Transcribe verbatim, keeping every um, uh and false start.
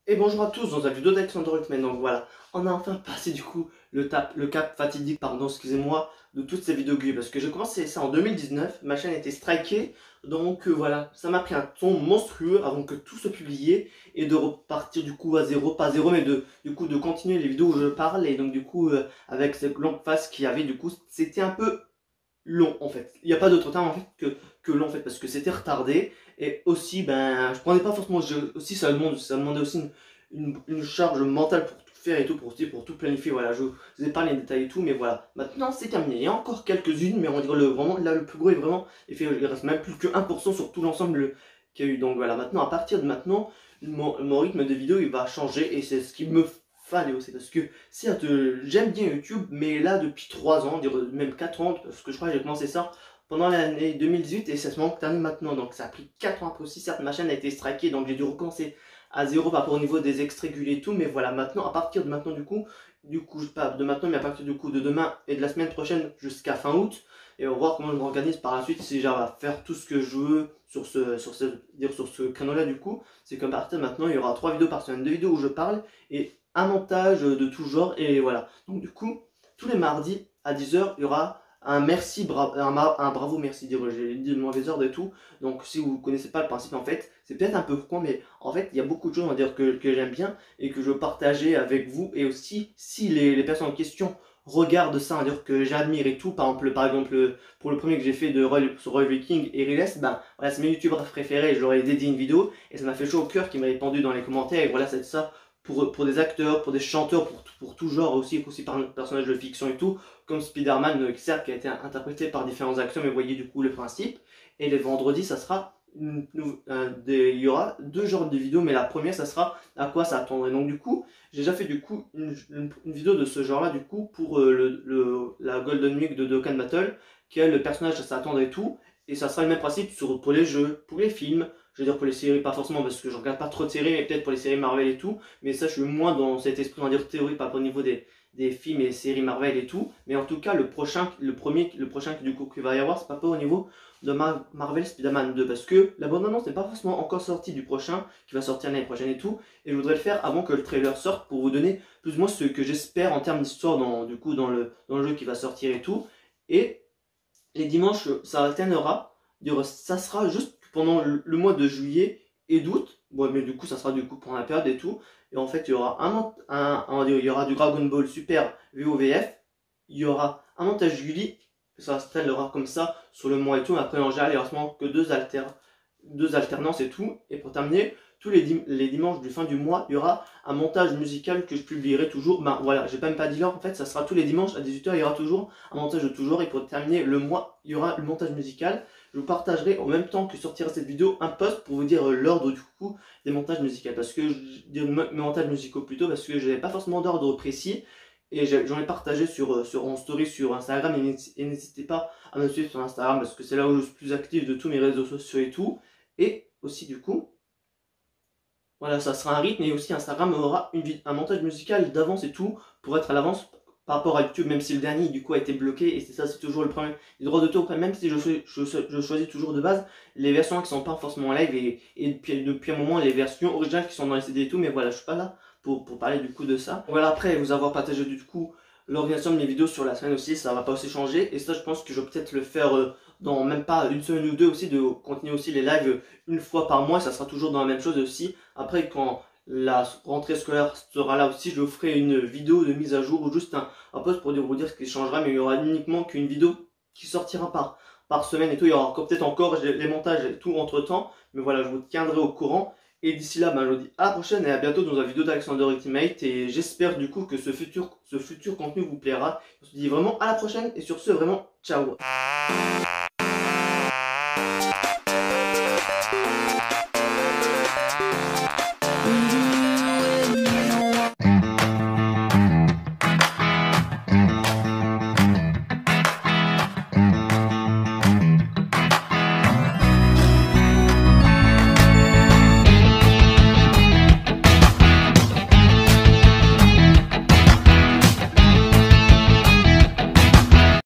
Et bonjour à tous dans la vidéo d'Alexandre Hultman. Donc voilà, on a enfin passé du coup le, tap, le cap fatidique, pardon, excusez-moi, de toutes ces vidéos que parce que j'ai commencé ça en deux mille dix-neuf, ma chaîne a été strikée, donc euh, voilà, ça m'a pris un temps monstrueux avant que tout se publie et de repartir du coup à zéro, pas à zéro, mais de, du coup de continuer les vidéos où je parle, et donc du coup euh, avec cette longue phase qu'il y avait, du coup c'était un peu long en fait. Il n'y a pas d'autre terme en fait que, que long en fait, parce que c'était retardé. Et aussi, ben, je prenais pas forcément. Je, aussi, ça demande, ça demandait aussi une, une, une charge mentale pour tout faire et tout, pour, pour tout planifier. Voilà, je vous ai pas les détails et tout, mais voilà. Maintenant, c'est terminé. Il y a encore quelques-unes, mais on dirait le, vraiment, là, le plus gros est vraiment. Il, fait, il reste même plus que un pour cent sur tout l'ensemble qu'il y a eu. Donc voilà, maintenant, à partir de maintenant, mon, mon rythme de vidéo il va changer et c'est ce qui me fallait aussi, parce que certes j'aime bien YouTube, mais là depuis trois ans, même quatre ans, parce que je crois que j'ai commencé ça pendant l'année deux mille dix-huit et ça se manque termine maintenant, donc ça a pris quatre ans après aussi. Certes ma chaîne a été strikée, donc j'ai dû recommencer à zéro par rapport au niveau des extraits et tout, mais voilà, maintenant, à partir de maintenant du coup, du coup, pas de maintenant, mais à partir du coup de demain et de la semaine prochaine jusqu'à fin août, et on va voir comment je m'organise par la suite, si j'arrive à faire tout ce que je veux sur ce, sur ce, dire sur ce canal là du coup, c'est qu'à partir de maintenant, il y aura trois vidéos par semaine, deux vidéos où je parle, et un montage de tout genre, et voilà. Donc du coup, tous les mardis à dix heures, il y aura un merci, bra un, un bravo merci, j'ai dit de mauvaise ordre et tout. Donc si vous ne connaissez pas le principe en fait, c'est peut-être un peu con, mais en fait il y a beaucoup de choses on va dire que, que j'aime bien et que je veux partager avec vous. Et aussi si les, les personnes en question regardent ça, on va dire que j'admire et tout, par exemple, par exemple pour le premier que j'ai fait de Roy, sur Roy Viking et Riles, ben voilà, c'est mes youtubeurs préférés, je leur ai dédié une vidéo et ça m'a fait chaud au cœur qui m'a répondu dans les commentaires. Et voilà, c'est ça. Pour, pour des acteurs, pour des chanteurs, pour, pour tout genre aussi, aussi par un personnage de fiction et tout, comme Spider-Man, certes, qui a été interprété par différents acteurs, mais vous voyez du coup le principe. Et les vendredis, ça sera, une, euh, des, il y aura deux genres de vidéos, mais la première, ça sera à quoi s'attendre. Et donc du coup, j'ai déjà fait du coup une, une, une vidéo de ce genre-là, du coup, pour euh, le, le, la Golden Week de Dokkan Battle, qui est le personnage à s'attendre et tout. Et ça sera le même principe sur, pour les jeux, pour les films, je veux dire pour les séries, pas forcément parce que je regarde pas trop de séries, mais peut-être pour les séries Marvel et tout. Mais ça, je suis moins dans cet esprit, on va dire théorie, pas au niveau des, des films et séries Marvel et tout. Mais en tout cas, le prochain, le premier, le prochain du coup qu'il va y avoir, c'est pas, pas au niveau de Mar Marvel Spider-Man deux, parce que la bande-annonce n'est pas forcément encore sortie du prochain, qui va sortir l'année prochaine et tout. Et je voudrais le faire avant que le trailer sorte pour vous donner plus ou moins ce que j'espère en termes d'histoire dans, du coup, dans le, dans le jeu qui va sortir et tout. Et les dimanches, ça alternera. Ça sera juste pendant le mois de juillet et d'août. Bon, mais du coup, ça sera du coup pendant la période et tout. Et en fait, il y aura un, un, un il y aura du Dragon Ball Super V O V F. Il y aura un montage Gulli. Ça s'installera comme ça sur le mois et tout. Après, en général, il y aura seulement que deux, alter, deux alternances et tout. Et pour terminer, tous les, dim les dimanches du fin du mois, il y aura un montage musical que je publierai toujours. Ben voilà, j'ai même pas dit l'heure, en fait, ça sera tous les dimanches à dix-huit heures, il y aura toujours un montage de toujours. Et pour terminer le mois, il y aura le montage musical. Je vous partagerai en même temps que sortira cette vidéo un post pour vous dire l'ordre du coup des montages musicaux. Parce que, je dis mes montages musicaux plutôt, parce que je n'avais pas forcément d'ordre précis. Et j'en ai partagé sur, sur, en story sur Instagram. Et n'hésitez pas à me suivre sur Instagram parce que c'est là où je suis plus actif de tous mes réseaux sociaux et tout. Et aussi du coup, voilà, ça sera un rythme. Et aussi Instagram aura une, un montage musical d'avance et tout pour être à l'avance par rapport à YouTube, même si le dernier du coup a été bloqué. Et c'est ça, c'est toujours le problème. Les droits d'auteur, même si je, je, je choisis toujours de base les versions qui sont pas forcément en live. Et, et depuis, depuis un moment, les versions originales qui sont dans les C D et tout. Mais voilà, je suis pas là pour, pour parler du coup de ça. Voilà, après vous avoir partagé du coup l'organisation de mes vidéos sur la semaine aussi, ça va pas aussi changer. Et ça, je pense que je vais peut-être le faire euh, dans même pas une semaine ou deux aussi, de continuer aussi les lives une fois par mois. Ça sera toujours dans la même chose aussi. Après, quand la rentrée scolaire sera là aussi, je vous ferai une vidéo de mise à jour ou juste un, un post pour vous dire ce qui changera. Mais il y aura uniquement qu'une vidéo qui sortira par, par semaine et tout. Il y aura peut-être encore les montages et tout entre temps. Mais voilà, je vous tiendrai au courant. Et d'ici là, ben, je vous dis à la prochaine et à bientôt dans la vidéo d'Alexandre Ultimate. Et j'espère du coup que ce futur, ce futur contenu vous plaira. On se dit vraiment à la prochaine et sur ce, vraiment, ciao.